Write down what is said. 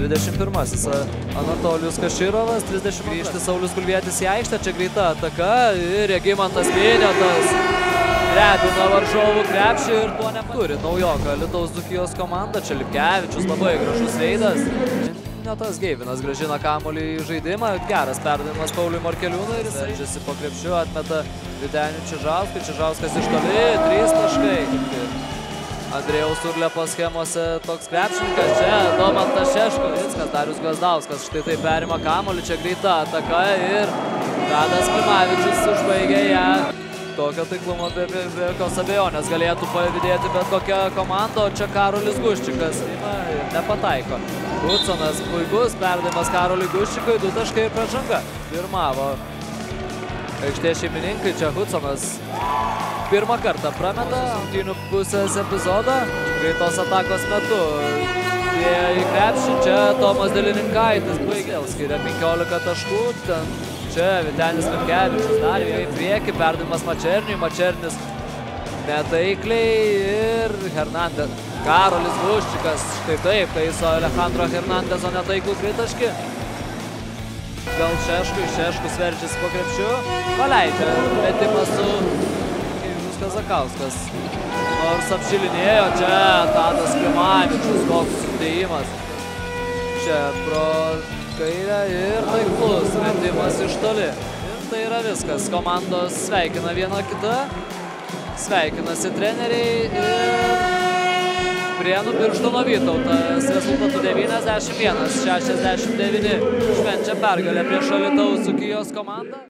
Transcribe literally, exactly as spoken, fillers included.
dvidešimt pirmasis Anatolijus Kaširovas, trisdešimt grįžti Saulius Kulvietis į aikštę, čia greita ataka ir Regimantas Miniotas drebina varžovų krepšį ir tuo neturi naujoką Alytaus Dzūkijos komanda, čia Lipkevičius, labai gražus veidas. Miniotas Geivinas grąžina kamuolį į žaidimą, geras perdavimas Pauliui Markeliūnui ir jis veržiasi po krepšiu, atmeta Vyteniui Čižauskui, Čižauskas iš toli, trys taškai. Andrėjaus Urlepo schemose toks krepšininkas, čia Domantas Šeškus, Darius Gvazdauskas štai taip perima kamuolį, čia greita ataka ir Tadas Klimavičius užbaigė ją. Tokio taiklumo be jokios abejonės galėtų pavydėti bet kokia komanda, o čia Karolis Guščikas ir nepataiko. Hudsonas puikus perdavimas Karoliui Guščikui, du taškai ir pražanga. Pirmavo aikštės šeimininkai, čia Hudsonas pirmą kartą prameta rungtynių pusės epizodą, greitos atakos metu. Jie į krepšį, čia Tomas Delininkaitis baigė, skiria penkiolika taškų, ten čia Vytenis Lipkevičius dar į priekį, perdavimas Mačerniui, Mačernis netaikliai ir Hernandez. Karolis Guščikas, štai taip, taiso Alejandro Hernandezo netaiklų tritaškį. Gal Šeškui, Šeškus verčiasi po krepšiu, paleidžia metimas su Kazakauskas. Nors apšilinėjo, čia Tadas Klimavičius, koks sudėjimas. Čia pro kairę ir taiklus metimas iš toli. Ir tai yra viskas. Komandos sveikina viena kitą. Sveikinasi treneriai ir Prienų Birštono Vytautas rezultatu devyniasdešimt vienas šešiasdešimt devyni švenčia pergalę prieš Alytaus Dzūkijos komandą.